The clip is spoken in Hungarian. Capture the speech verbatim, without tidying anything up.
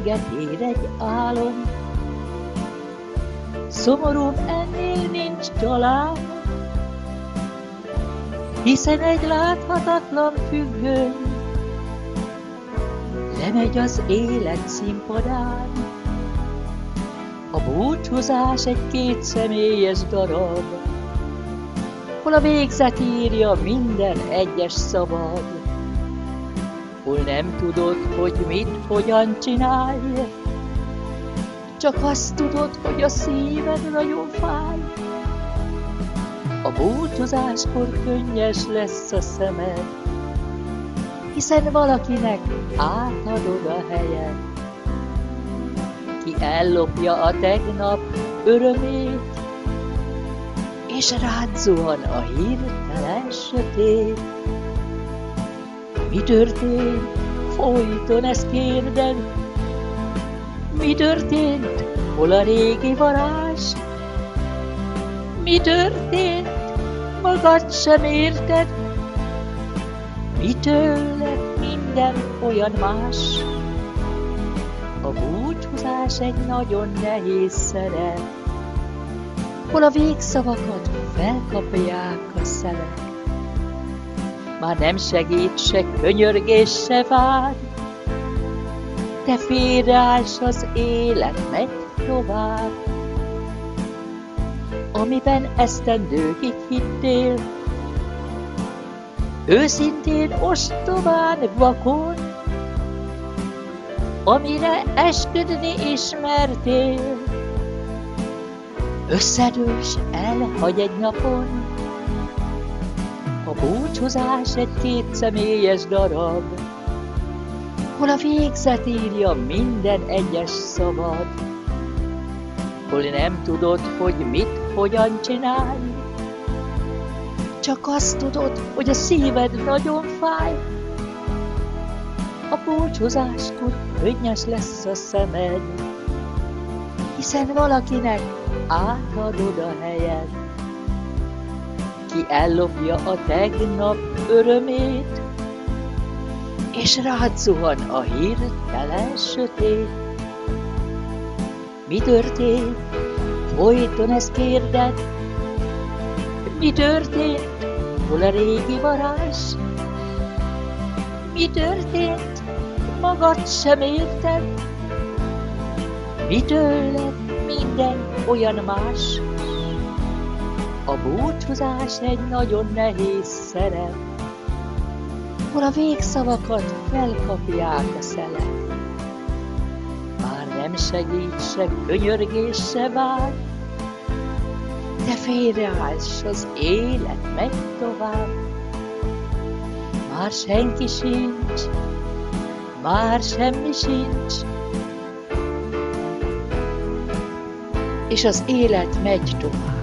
véget ér egy álom. Szomorúbb ennél nincs talán, hiszen egy láthatatlan függöny lemegy az élet színpadán. A búcsúzás egy kétszemélyes darab, hol a végzet írja minden egyes szabad, hol nem tudod, hogy mit, hogyan csinálj, csak azt tudod, hogy a szíved nagyon fáj. A búcsúzáskor könnyes lesz a szemed, hiszen valakinek átadod a helyet. Ki ellopja a tegnap örömét, és rád zuhan a hirtelen sötét. Mi történt? Folyton ezt kérded. Mi történt? Hol a régi varázs? Mi történt? Magad sem érted? Mitől lett minden olyan más? A búcsúzás egy nagyon nehéz szerep, hol a végszavakat felkapják a szelek. Már nem segít se könyörgés, se vágy, te félreállsz, az élet megy tovább. Amiben esztendőkig hittél, őszintén, ostobán, vakon, amire esküdni ismertél, összedős, elhagy egy napon. A búcsúzás egy kétszemélyes darab, hol a végzet írja minden egyes szabad, hol nem tudod, hogy mit, hogyan csinálj, csak azt tudod, hogy a szíved nagyon fáj. A búcsúzáskor könnyes lesz a szemed, hiszen valakinek átadod a helyed. Ki ellopja a tegnap örömét, és rád zuhan a hirtelen sötét. Mi történt? Folyton ezt kérded. Mi történt? Hol a régi varázs? Mi történt? Magad sem érted? Mitől lett minden olyan más? A búcsúzás egy nagyon nehéz szerep, hol a végszavakat felkapják a szelek. Már nem segít se könyörgés, se vágy, te félreállsz, az élet megy tovább. Már senki sincs, már semmi sincs, és az élet megy tovább.